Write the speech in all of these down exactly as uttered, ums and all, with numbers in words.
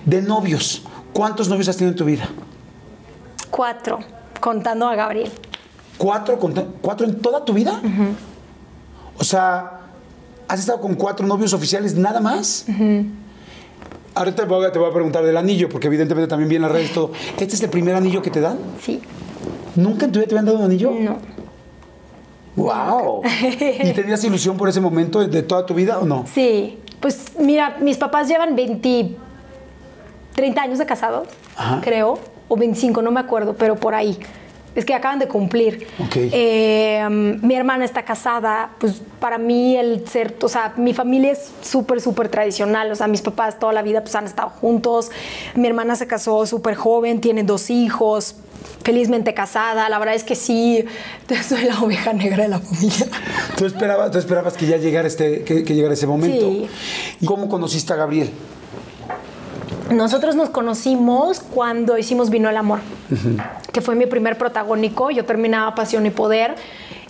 De novios, ¿cuántos novios has tenido en tu vida? Cuatro, contando a Gabriel. ¿Cuatro, cuatro en toda tu vida? Uh-huh. O sea, ¿has estado con cuatro novios oficiales nada más? Uh-huh. Ahorita te voy, a, te voy a preguntar del anillo, porque evidentemente también viene en las redes todo. ¿Este es el primer anillo que te dan? Sí. ¿Nunca en tu vida te habían dado un anillo? No. ¡Wow! ¿Y tenías ilusión por ese momento de, de toda tu vida o no? Sí. Pues mira, mis papás llevan veinte, treinta años de casados, Ajá. creo, o veinticinco, no me acuerdo, pero por ahí. Es que acaban de cumplir. Okay. Eh, um, mi hermana está casada. Pues para mí el ser, o sea, mi familia es súper, súper tradicional. O sea, mis papás toda la vida pues han estado juntos. Mi hermana se casó súper joven, tiene dos hijos, felizmente casada. La verdad es que sí, soy la oveja negra de la familia. ¿Tú esperabas, tú esperabas que ya llegara, este, que, que llegara ese momento? Sí. ¿Y cómo conociste a Gabriel? Nosotros nos conocimos cuando hicimos Vino el Amor, uh-huh. que fue mi primer protagónico. Yo terminaba Pasión y Poder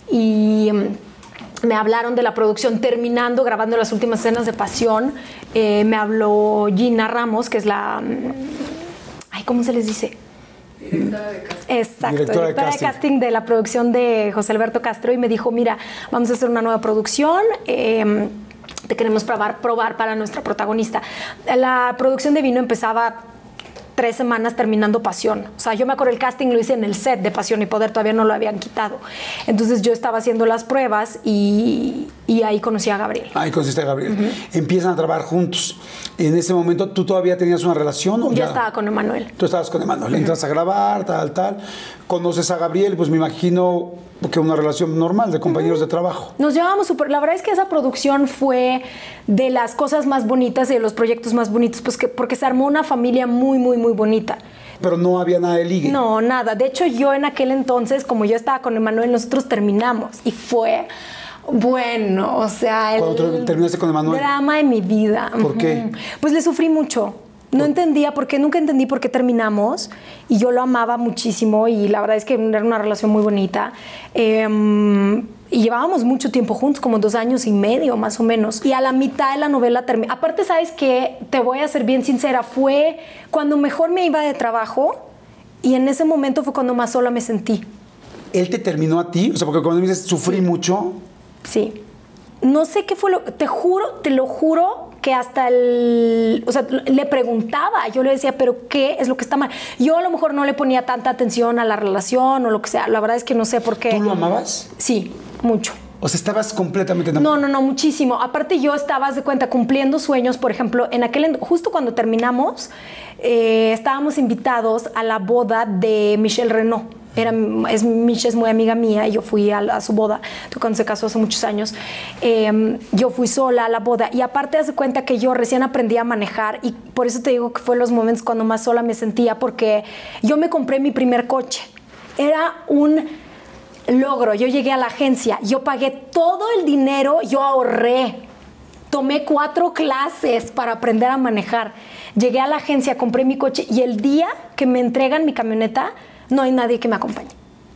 y me hablaron de la producción terminando, grabando las últimas escenas de Pasión. Eh, me habló Gina Ramos, que es la... Ay, ¿cómo se les dice? Directora de casting. Exacto, directora, directora de, casting. de casting de la producción de José Alberto Castro, y me dijo, mira, vamos a hacer una nueva producción, eh, te queremos probar, probar para nuestra protagonista. La producción de Vino empezaba tres semanas terminando Pasión. O sea, yo me acuerdo el casting lo hice en el set de Pasión y Poder, todavía no lo habían quitado. Entonces yo estaba haciendo las pruebas y, y ahí conocí a Gabriel. Ahí conociste a Gabriel. Uh-huh. Empiezan a trabajar juntos. En ese momento, ¿tú todavía tenías una relación? ¿O yo ya? estaba con Emanuel. Tú estabas con Emanuel. Uh-huh. Entras a grabar, tal, tal. Conoces a Gabriel, pues me imagino que una relación normal de compañeros uh-huh. de trabajo. Nos llevábamos súper. La verdad es que esa producción fue de las cosas más bonitas y de los proyectos más bonitos, pues que, porque se armó una familia muy, muy, muy bonita. Pero no había nada de ligue. No, nada. De hecho, yo en aquel entonces, como yo estaba con Emanuel, nosotros terminamos y fue... Bueno, o sea, el Cuando terminaste con Emanuel, drama de mi vida. ¿Por qué? Pues le sufrí mucho. No entendía por qué, nunca entendí por qué terminamos, y yo lo amaba muchísimo y la verdad es que era una relación muy bonita. Eh, y llevábamos mucho tiempo juntos, como dos años y medio más o menos. Y a la mitad de la novela terminó. Aparte, ¿sabes qué? Te voy a ser bien sincera, fue cuando mejor me iba de trabajo y en ese momento fue cuando más sola me sentí. ¿Él te terminó a ti? O sea, porque cuando me dices sufrí sí. mucho... Sí. No sé qué fue lo... Te juro, te lo juro que hasta el... O sea, le preguntaba, yo le decía, ¿pero qué es lo que está mal? Yo a lo mejor no le ponía tanta atención a la relación o lo que sea. La verdad es que no sé por qué. ¿Tú lo amabas? Sí, mucho. O sea, estabas completamente enamorada. No, no, no, muchísimo. Aparte yo estaba, haz de cuenta, cumpliendo sueños. Por ejemplo, en aquel... Justo cuando terminamos, eh, estábamos invitados a la boda de Michelle Renaud. Era, es, Michelle es muy amiga mía y yo fui a, a su boda cuando se casó hace muchos años. Eh, yo fui sola a la boda y aparte haz de cuenta que yo recién aprendí a manejar y por eso te digo que fue los momentos cuando más sola me sentía, porque yo me compré mi primer coche. Era un logro. Yo llegué a la agencia, yo pagué todo el dinero, yo ahorré. Tomé cuatro clases para aprender a manejar. Llegué a la agencia, compré mi coche y el día que me entregan mi camioneta, no hay nadie que me acompañe.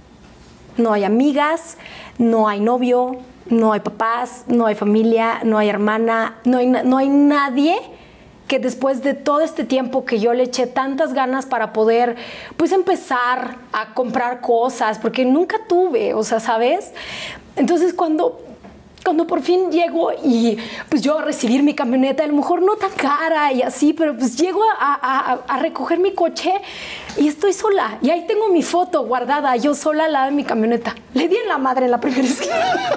No hay amigas, no hay novio, no hay papás, no hay familia, no hay hermana, no hay, no hay nadie que después de todo este tiempo que yo le eché tantas ganas para poder, pues, empezar a comprar cosas, porque nunca tuve, o sea, ¿sabes? Entonces, cuando... Cuando por fin llego y pues yo a recibir mi camioneta, a lo mejor no tan cara y así, pero pues llego a, a, a recoger mi coche y estoy sola. Y ahí tengo mi foto guardada, yo sola al lado de mi camioneta. Le di en la madre en la primera esquina.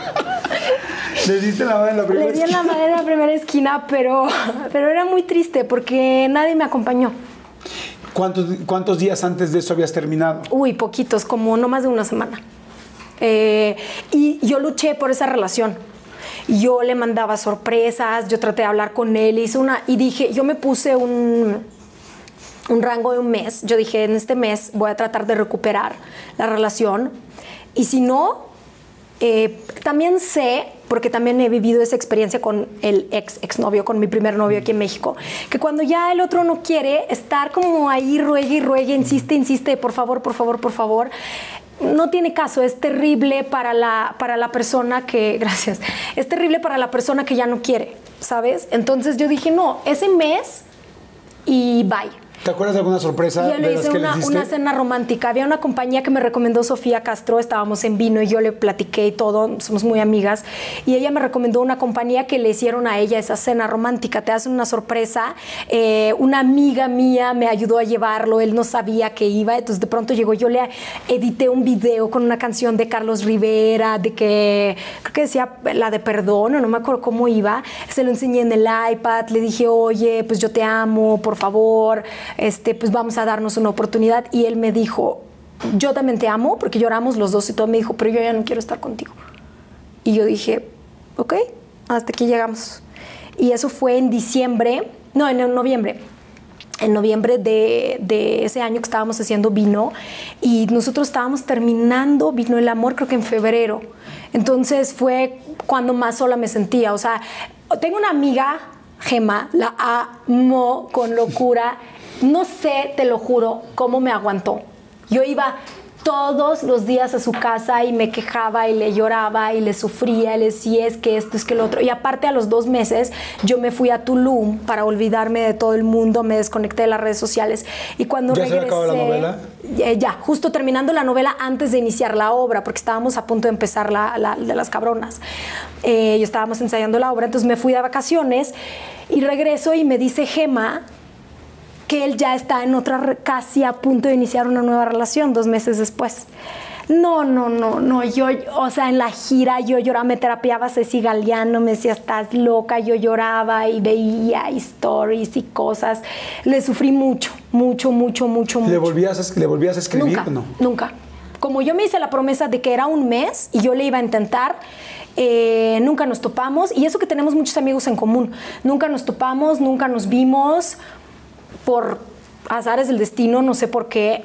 ¿Le diste la madre en la primera esquina? Le di en la madre en la primera esquina, pero, pero era muy triste porque nadie me acompañó. ¿Cuántos, ¿Cuántos días antes de eso habías terminado? Uy, poquitos, como no más de una semana. Eh, y yo luché por esa relación. Yo le mandaba sorpresas, yo traté de hablar con él, hice una, y dije, yo me puse un, un rango de un mes. Yo dije, en este mes voy a tratar de recuperar la relación. Y si no, eh, también sé, porque también he vivido esa experiencia con el ex, exnovio, con mi primer novio aquí en México, que cuando ya el otro no quiere estar como ahí, ruegue y ruegue, insiste, insiste, por favor, por favor, por favor, no tiene caso, es terrible para la, para la persona que, gracias, es terrible para la persona que ya no quiere, ¿sabes? Entonces yo dije, no, ese mes y bye. ¿Te acuerdas de alguna sorpresa Yo le de las hice que una, le diste? una cena romántica. Había una compañía que me recomendó Sofía Castro, estábamos en Vino y yo le platiqué y todo, somos muy amigas, y ella me recomendó una compañía que le hicieron a ella esa cena romántica. Te hacen una sorpresa. Eh, una amiga mía me ayudó a llevarlo, él no sabía que iba, entonces de pronto llegó, yo le edité un video con una canción de Carlos Rivera, de que, creo que decía la de Perdón, o no me acuerdo cómo iba, se lo enseñé en el iPad, le dije, oye, pues yo te amo, por favor, este, pues vamos a darnos una oportunidad. Y él me dijo, yo también te amo, porque lloramos los dos y todo. Me dijo, pero yo ya no quiero estar contigo. Y yo dije, ok, hasta aquí llegamos. Y eso fue en diciembre, no, en noviembre. En noviembre de, de ese año que estábamos haciendo Vino, y nosotros estábamos terminando Vino el Amor, creo que en febrero. Entonces fue cuando más sola me sentía. O sea, tengo una amiga, Gema, la amo con locura. No sé, te lo juro, cómo me aguantó. Yo iba todos los días a su casa y me quejaba y le lloraba y le sufría, le decía es que esto, es que lo otro. Y aparte a los dos meses yo me fui a Tulum para olvidarme de todo el mundo, me desconecté de las redes sociales. Y cuando ¿Ya regresé... se acabó la novela? Eh, ya, justo terminando la novela antes de iniciar la obra, porque estábamos a punto de empezar la, la de Las Cabronas. Eh, y estábamos ensayando la obra, entonces me fui de vacaciones y regreso y me dice Gema que él ya está en otra, casi a punto de iniciar una nueva relación, dos meses después. No, no, no, no, yo, o sea, en la gira yo lloraba, me terapiaba Ceci Galeano, me decía, estás loca, yo lloraba y veía stories y cosas. Le sufrí mucho, mucho, mucho, mucho, mucho. ¿Le volvías a, ¿le volvías a escribir Nunca, o no? Nunca. Como yo me hice la promesa de que era un mes y yo le iba a intentar, eh, nunca nos topamos, y eso que tenemos muchos amigos en común, nunca nos topamos, nunca nos vimos, por azares del destino, no sé por qué,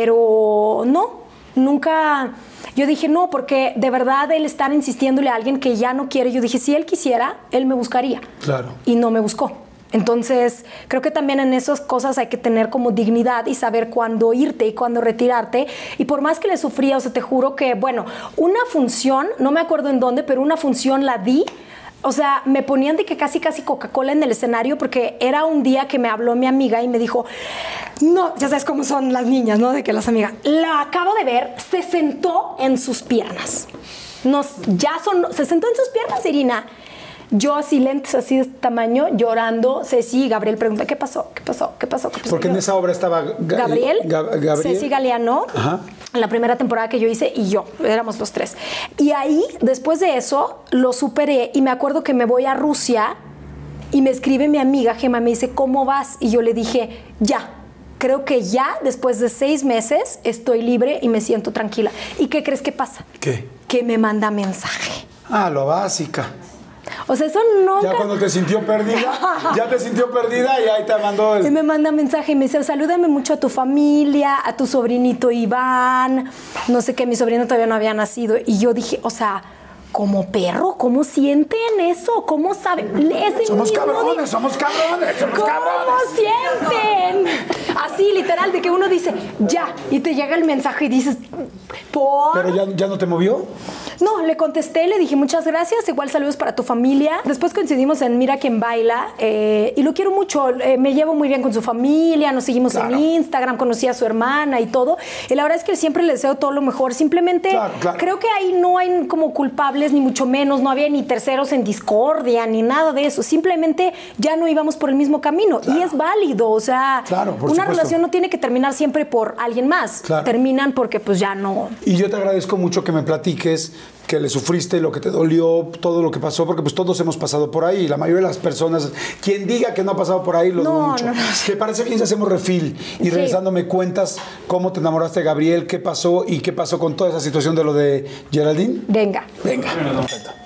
pero no, nunca. Yo dije no, porque de verdad él estar insistiéndole a alguien que ya no quiere, yo dije, si él quisiera, él me buscaría. Claro. Y no me buscó. Entonces, creo que también en esas cosas hay que tener como dignidad y saber cuándo irte y cuándo retirarte. Y por más que le sufría, o sea, te juro que, bueno, una función, no me acuerdo en dónde, pero una función la di. O sea, me ponían de que casi, casi Coca-Cola en el escenario, porque era un día que me habló mi amiga y me dijo, no, ya sabes cómo son las niñas, ¿no? De que las amigas, la acabo de ver, se sentó en sus piernas. Nos, ya son, se sentó en sus piernas, Irina. Yo así, lentes así de este tamaño, llorando. Ceci y Gabriel pregunta, ¿qué pasó? ¿Qué pasó? ¿Qué pasó? ¿Qué pasó? Porque en esa obra estaba Ga Gabriel, Ga Gabriel, Ceci Galeano, ajá, en la primera temporada que yo hice, y yo, éramos los tres. Y ahí, después de eso, lo superé, y me acuerdo que me voy a Rusia y me escribe mi amiga Gema, me dice, ¿cómo vas? Y yo le dije, ya. Creo que ya, después de seis meses, estoy libre y me siento tranquila. ¿Y qué crees que pasa? ¿Qué? Que me manda mensaje. Ah, lo básica. O sea, eso nunca... Ya cuando te sintió perdida, ya te sintió perdida y ahí te mandó el... Y me manda mensaje y me dice, salúdame mucho a tu familia, a tu sobrinito Iván, no sé qué, mi sobrino todavía no había nacido. Y yo dije, o sea, como perro, ¿cómo sienten eso? ¿Cómo saben? Ese Somos mismo cabrones, día- somos cabrones, somos ¿Cómo cabrones. sienten? Así, literal, de que uno dice, ya, y te llega el mensaje y dices, ¿por? ¿Pero ya, ya no te movió? No, le contesté, le dije muchas gracias, igual saludos para tu familia. Después coincidimos en Mira Quién Baila, eh, y lo quiero mucho, eh, me llevo muy bien con su familia, nos seguimos Claro. en Instagram, conocí a su hermana y todo. Y la verdad es que siempre le deseo todo lo mejor, simplemente Claro, claro. creo que ahí no hay como culpables, ni mucho menos, no había ni terceros en discordia, ni nada de eso, simplemente ya no íbamos por el mismo camino. Claro. Y es válido, o sea, Claro, por una supuesto. relación no tiene que terminar siempre por alguien más, Claro. terminan porque pues ya no... Y yo te agradezco mucho que me platiques que le sufriste, lo que te dolió, todo lo que pasó, porque pues todos hemos pasado por ahí. La mayoría de las personas, quien diga que no ha pasado por ahí, lo No, dudo mucho. no, no. ¿Te parece bien si hacemos refil? Y Sí. regresando me cuentas cómo te enamoraste de Gabriel, qué pasó y qué pasó con toda esa situación de lo de Geraldine. Venga. Venga, perfecto.